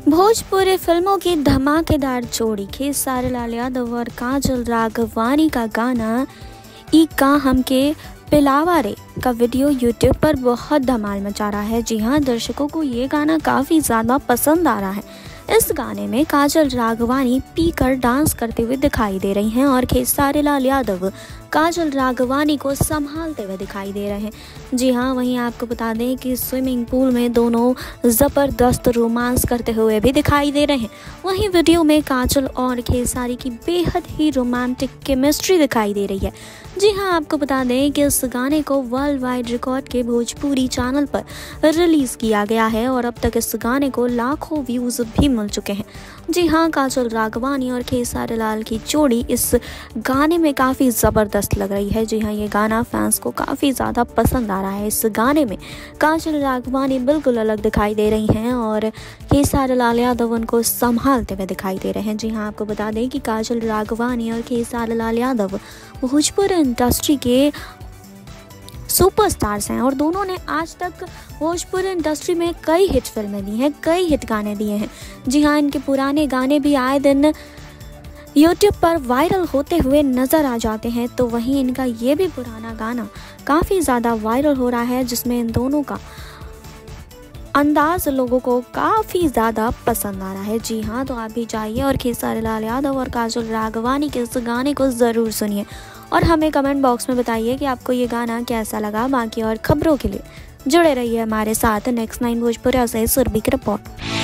भोजपुरी फिल्मों की धमाकेदार जोड़ी खेसारी लाल यादव और काजल राघवानी का गाना ई का हमके पिलावा रे का वीडियो यूट्यूब पर बहुत धमाल मचा रहा है। जी हाँ, दर्शकों को ये गाना काफ़ी ज़्यादा पसंद आ रहा है। इस गाने में काजल राघवानी पीकर डांस करते हुए दिखाई दे रही हैं और खेसारी लाल यादव काजल राघवानी को संभालते हुए दिखाई दे रहे हैं। जी हाँ, वहीं आपको बता दें कि स्विमिंग पूल में दोनों ज़बरदस्त रोमांस करते हुए भी दिखाई दे रहे हैं। वहीं वीडियो में काजल और खेसारी की बेहद ही रोमांटिक केमिस्ट्री दिखाई दे रही है। जी हाँ, आपको बता दें कि इस गाने को वर्ल्ड वाइड रिकॉर्ड के भोजपुरी चैनल पर रिलीज़ किया गया है और अब तक इस गाने को लाखों व्यूज़ भी मिल चुके हैं। जी हाँ, काजल राघवानी और खेसारी लाल की जोड़ी इस गाने में काफ़ी ज़बरदस्त लग रही है। जी हाँ, ये गाना फैंस को काफ़ी ज़्यादा पसंद आ रहा है। इस गाने में काजल राघवानी बिल्कुल अलग दिखाई दे रही हैं और खेसारी लाल यादव उनको संभालते हुए दिखाई दे रहे हैं। जी हाँ, आपको बता दें कि काजल राघवानी और खेसारी लाल यादव भोजपुरी इंडस्ट्री के सुपरस्टार्स हैं और दोनों ने आज तक भोजपुरी इंडस्ट्री में कई हिट फिल्में दी हैं, कई हिट गाने दिए हैं। जी हाँ, इनके पुराने गाने भी आए दिन यूट्यूब पर वायरल होते हुए नज़र आ जाते हैं। तो वहीं इनका ये भी पुराना गाना काफ़ी ज़्यादा वायरल हो रहा है, जिसमें इन दोनों का अंदाज लोगों को काफ़ी ज़्यादा पसंद आ रहा है। जी हाँ, तो आप भी जाइए और खेसारी लाल यादव और काजल राघवानी के इस गाने को ज़रूर सुनिए और हमें कमेंट बॉक्स में बताइए कि आपको ये गाना कैसा लगा। बाकी और खबरों के लिए जुड़े रहिए हमारे साथ। नेक्स्ट 9 भोजपुरी से सुरभि की रिपोर्ट।